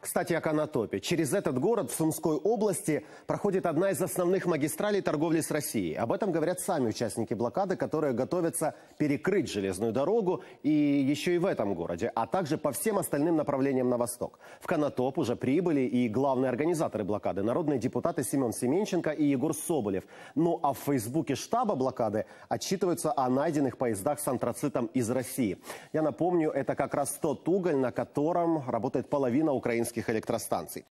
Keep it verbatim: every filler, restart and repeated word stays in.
Кстати, о Конотопе. Через этот город в Сумской области проходит одна из основных магистралей торговли с Россией. Об этом говорят сами участники блокады, которые готовятся перекрыть железную дорогу и еще и в этом городе, а также по всем остальным направлениям на восток. В Конотоп уже прибыли и главные организаторы блокады – народные депутаты Семен Семенченко и Егор Соболев. Ну а в фейсбуке штаба блокады отчитываются о найденных поездах с антрацитом из России. Я напомню, это как раз тот уголь, на котором работает половина украинских электростанций.